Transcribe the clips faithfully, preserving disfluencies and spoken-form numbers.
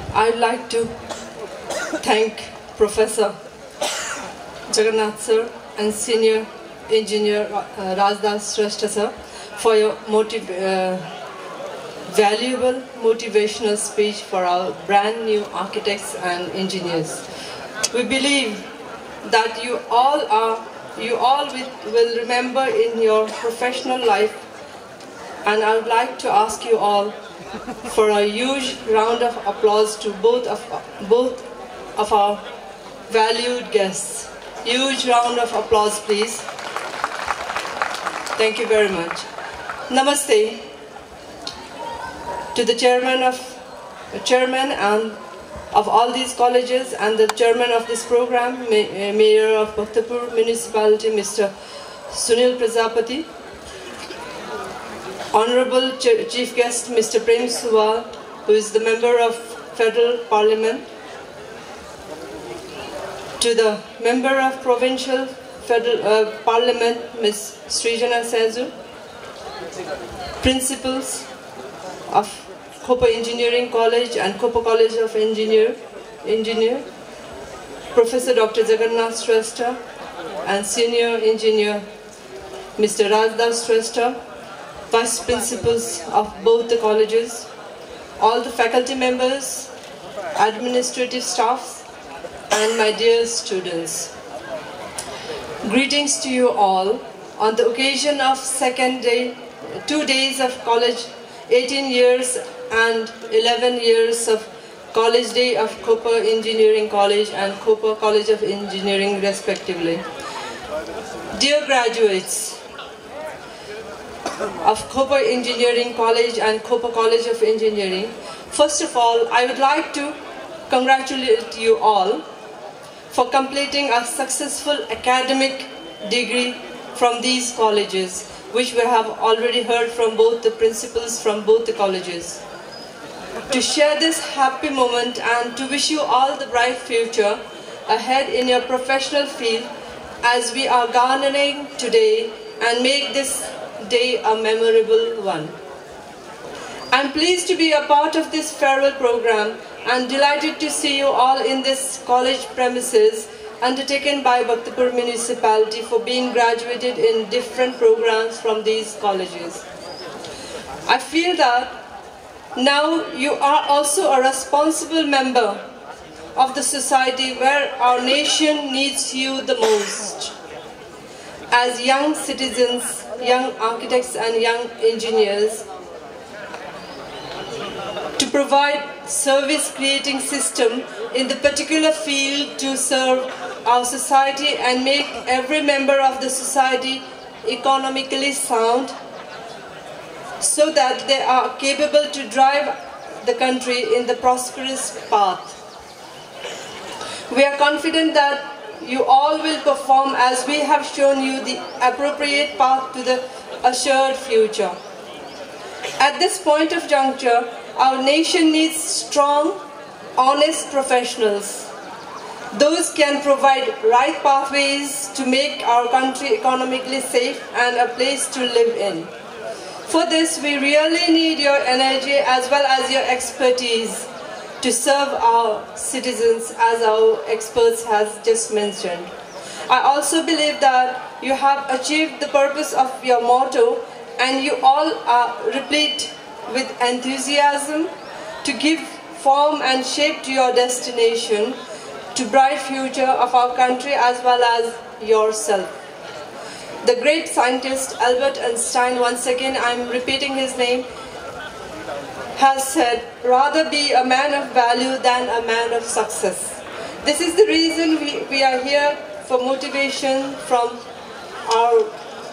I'd like to thank Professor Jagannath sir and Senior Engineer uh, Rajdas Shrestha sir for your motiv uh, valuable motivational speech for our brand new architects and engineers. We believe that you all are, you all will remember in your professional life, and I would like to ask you all for a huge round of applause to both of both of our valued guests. Huge round of applause, please. Thank you very much. Namaste to the chairman of the chairman and of all these colleges and the chairman of this program, Mayor of Bhaktapur Municipality, Mister Sunil Prajapati. Honorable Chief Guest, Mister Prem Suwal, who is the member of Federal Parliament. To the member of Provincial Federal uh, Parliament, Miz Srijana Sazu. Principals of Kopa Engineering College and Kopa College of Engineer, Engineer. Professor Doctor Jagannath Shrestha and Senior Engineer Mister Rajdas Shrestha. Vice principals of both the colleges, all the faculty members, administrative staffs, and my dear students. Greetings to you all on the occasion of second day, two days of college, eighteen years and eleven years of college day of Kopa Engineering College and Kopa College of Engineering respectively. Dear graduates of Kopa Engineering College and Kopa College of Engineering, first of all, I would like to congratulate you all for completing a successful academic degree from these colleges, which we have already heard from both the principals from both the colleges. To share this happy moment and to wish you all the bright future ahead in your professional field as we are garnering today and make this day a memorable one. I'm pleased to be a part of this farewell program and delighted to see you all in this college premises undertaken by Bhaktapur Municipality for being graduated in different programs from these colleges. I feel that now you are also a responsible member of the society where our nation needs you the most. As young citizens, young architects and young engineers, to provide service creating system in the particular field to serve our society and make every member of the society economically sound so that they are capable to drive the country in the prosperous path. We are confident that you all will perform as we have shown you the appropriate path to the assured future. At this point of juncture, our nation needs strong, honest professionals. Those can provide right pathways to make our country economically safe and a place to live in. For this, we really need your energy as well as your expertise to serve our citizens, as our experts has just mentioned. I also believe that you have achieved the purpose of your motto and you all are replete with enthusiasm to give form and shape to your destination, to bright future of our country as well as yourself. The great scientist Albert Einstein, once again I'm repeating his name, has said, rather be a man of value than a man of success. This is the reason we, we are here, for motivation from our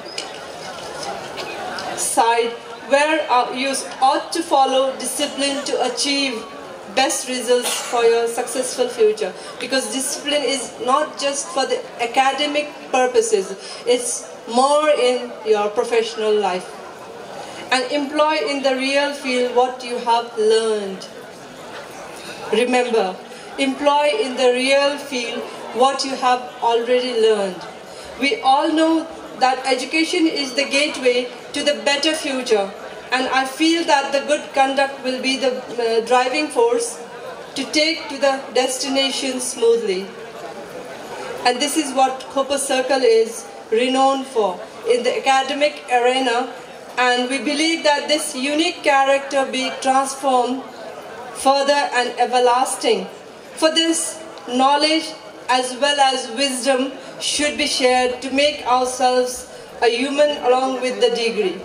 side, where uh, you ought to follow discipline to achieve best results for your successful future. Because discipline is not just for the academic purposes, it's more in your professional life. And employ in the real field what you have learned. Remember, employ in the real field what you have already learned. We all know that education is the gateway to the better future, and I feel that the good conduct will be the uh, driving force to take to the destination smoothly. And this is what Cooper Circle is renowned for in the academic arena, and we believe that this unique character be transformed further and everlasting. For this, knowledge as well as wisdom should be shared to make ourselves a human along with the degree.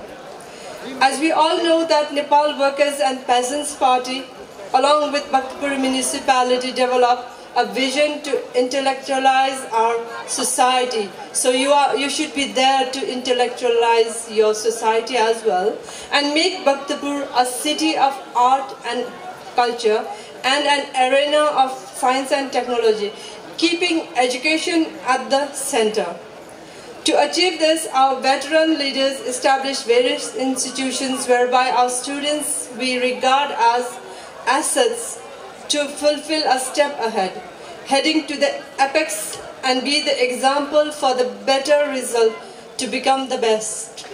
As we all know that Nepal Workers and Peasants Party along with Bhaktapur municipality developed a vision to intellectualize our society. So you are you should be there to intellectualize your society as well and make Bhaktapur a city of art and culture and an arena of science and technology, keeping education at the center. To achieve this, our veteran leaders established various institutions whereby our students we regard as assets to fulfill a step ahead, heading to the apex and be the example for the better result to become the best.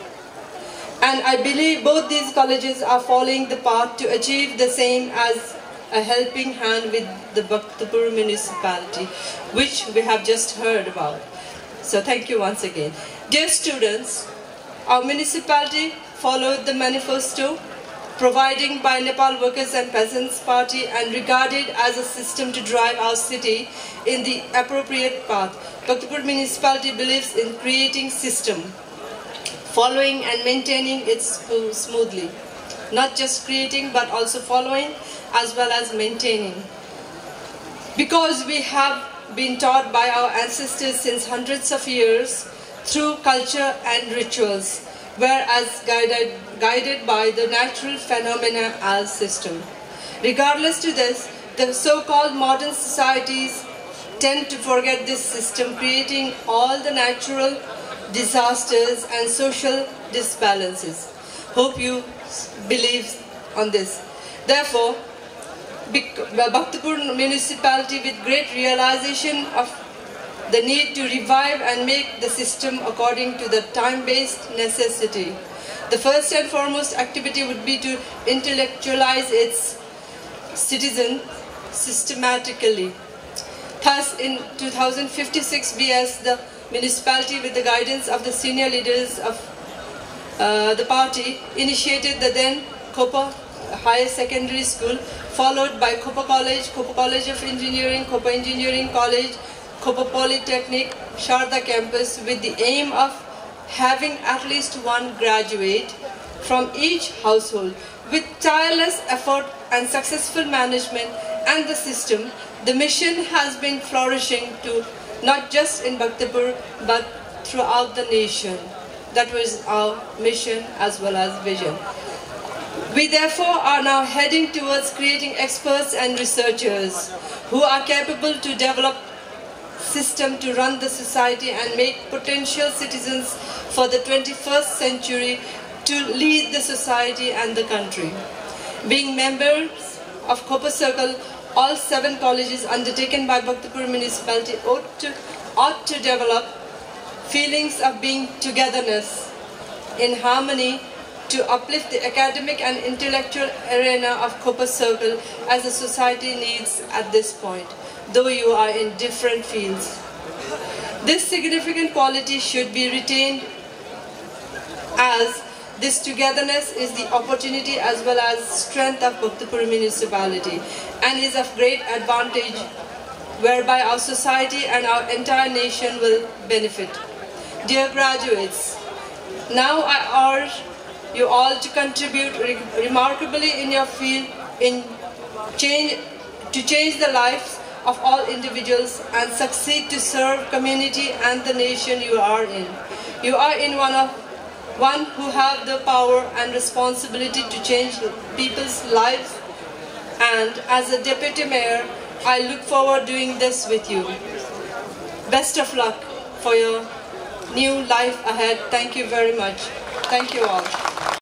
And I believe both these colleges are following the path to achieve the same as a helping hand with the Bhaktapur municipality, which we have just heard about. So thank you once again. Dear students, our municipality followed the manifesto providing by Nepal Workers and Peasants Party and regarded as a system to drive our city in the appropriate path. Bhaktapur municipality believes in creating system, following and maintaining it smoothly. Not just creating but also following as well as maintaining. Because we have been taught by our ancestors since hundreds of years through culture and rituals, whereas guided, guided by the natural phenomena as system. Regardless to this, the so-called modern societies tend to forget this system, creating all the natural disasters and social disbalances. Hope you believe on this. Therefore, Bhaktapur municipality, with great realization of the need to revive and make the system according to the time-based necessity. The first and foremost activity would be to intellectualize its citizens systematically. Thus, in two thousand fifty-six B S, the municipality, with the guidance of the senior leaders of uh, the party, initiated the then Cooper Higher Secondary School, followed by Cooper College, Cooper College of Engineering, Cooper Engineering College, Cooper Polytechnic, Sharda campus, with the aim of having at least one graduate from each household. With tireless effort and successful management and the system, the mission has been flourishing to not just in Bhaktapur but throughout the nation. That was our mission as well as vision. We therefore are now heading towards creating experts and researchers who are capable to develop system to run the society and make potential citizens for the twenty-first century to lead the society and the country. Being members of Cooper Circle, all seven colleges undertaken by Bhaktapur municipality ought to, ought to develop feelings of being togetherness, in harmony, to uplift the academic and intellectual arena of Cooper Circle as the society needs at this point, though you are in different fields. This significant quality should be retained, as this togetherness is the opportunity as well as strength of Bhaktapur municipality and is of great advantage whereby our society and our entire nation will benefit. Dear graduates, now I urge you all to contribute re remarkably in your field in change, to change the lives of all individuals and succeed to serve community and the nation you are in. You are in one of one who have the power and responsibility to change people's lives, and as a deputy mayor, I look forward doing this with you. Best of luck for your new life ahead. Thank you very much. Thank you all.